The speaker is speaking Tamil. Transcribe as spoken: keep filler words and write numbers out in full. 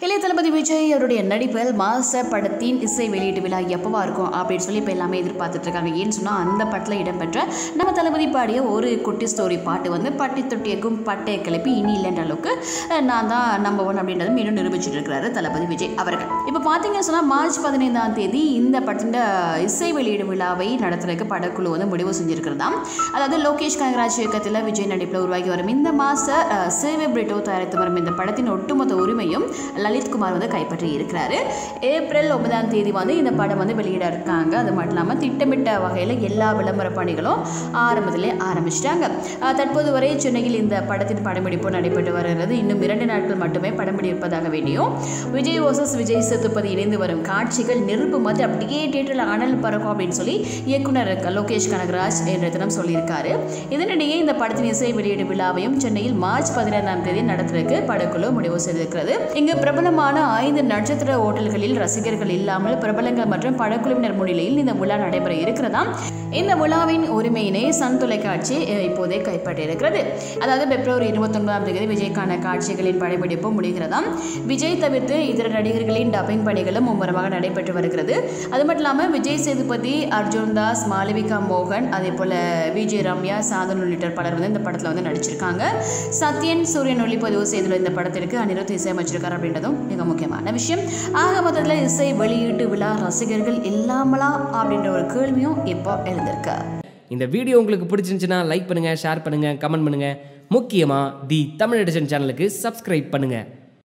இளைய தளபதி விஜய் அவருடைய நடிப்பில் மாச படத்தின் இசை வெளியீட்டு விழா எப்பவா இருக்கும் அப்படின்னு சொல்லி இப்போ எல்லாமே எதிர்பார்த்துட்டு இருக்காங்க. ஏன்னு சொன்னால் அந்த படத்தில் இடம்பெற்ற நம்ம தளபதி பாடிய ஒரு குட்டி ஸ்டோரி பாட்டு வந்து பட்டி தொட்டியக்கும் பட்டையை கிளப்பி இனி இல்லைன்ற அளவுக்கு நான் தான் நம்பர் ஒன் அப்படின்றது மீண்டும் நிரூபிச்சுட்டு இருக்கிறாரு தளபதி விஜய் அவர்கள். இப்போ பார்த்தீங்கன்னு சொன்னால் மார்ச் பதினைந்தாம் தேதி இந்த படத்தின் இசை வெளியீடு விழாவை நடத்துறதுக்கு படக்குழு வந்து முடிவு செஞ்சிருக்கிறதாம். அதாவது லோகேஷ் கனகராஜ் இயக்கத்தில் விஜய் நடிப்பில் உருவாகி வரும் இந்த மாச சேவை பிரிட்டோ தயாரித்து வரும் இந்த படத்தின் ஒட்டுமொத்த உரிமையும் லலித்குமார் வந்து கைப்பற்றி இருக்கிறாரு. ஏப்ரல் ஒன்பதாம் தேதி வந்து இந்த படம் வந்து வெளியிட இருக்காங்க. அது மட்டும் இல்லாமல் திட்டமிட்ட வகையில் எல்லா விளம்பர பணிகளும் ஆரம்பத்திலே ஆரம்பிச்சிட்டாங்க. தற்போது வரை சென்னையில் இந்த படத்தின் படப்பிடிப்பு நடைபெற்று வருகிறது. இன்னும் இரண்டு நாட்கள் மட்டுமே படம்பிடிப்பதாக வேண்டியும் விஜய் ஓசஸ் விஜய் சேதுபதி இணைந்து வரும் காட்சிகள் நெருப்பு மாதிரி அப்படியே தியேட்டரில் அனல் பறக்கும் அப்படின்னு சொல்லி இயக்குனர் லோகேஷ் கனகராஜ் என்ற தினம் சொல்லியிருக்காரு. இதனிடையே இந்த படத்தின் இசை வெளியீடு விழாவையும் சென்னையில் மார்ச் பதினைந்தாம் தேதி நடத்துவதற்கு படக்குழு முடிவு செய்திருக்கிறது. இங்கு பிரபலமான ஐந்து நட்சத்திர ஓட்டல்களில் ரசிகர்கள் இல்லாமல் பிரபலங்கள் மற்றும் படக்குழுவினர் முன்னிலையில் இந்த விழா நடைபெற இருக்கிறதாம். இந்த விழாவின் உரிமையினை சன் தொலைக்காட்சி இப்போதே கைப்பற்றியிருக்கிறது. அதாவது பிப்ரவரி இருபத்தி ஒன்பதாம் தேதி விஜய்க்கான காட்சிகளின் படப்பிடிப்பு முடிகிறதாம். விஜய் தவிர்த்து இதர நடிகர்களின் டப்பிங் பணிகளும் மும்முரமாக நடைபெற்று வருகிறது. அது மட்டும் இல்லாமல் விஜய் சேதுபதி, அர்ஜுன் தாஸ், மாளவிகா மோகன், அதே போல விஜய், ரம்யா, சாதன் உள்ளிட்ட பலர் வந்து இந்த படத்தில் வந்து நடிச்சிருக்காங்க. சத்யன் சூரியன் ஒளிப்பதிவு செய்துள்ள இந்த படத்திற்கு அனிருத் இசையமைச்சிருக்கார் அப்படின்றதும் மிக முக்கியமான விஷயம். ஆக மொத்தத்தில் இசை வெளியீட்டு விழா ரசிகர்கள் இல்லாமலா அப்படின்ற ஒரு கேள்வியும் இப்போ எழுந்திருக்கு. இந்த வீடியோ உங்களுக்கு பிடிச்சிருந்துச்சுன்னா லைக் பண்ணுங்க, ஷேர் பண்ணுங்க, கமெண்ட் பண்ணுங்க. முக்கியமாக தி தமிழ் எடிஷன் சேனலுக்கு சப்ஸ்கிரைப் பண்ணுங்க.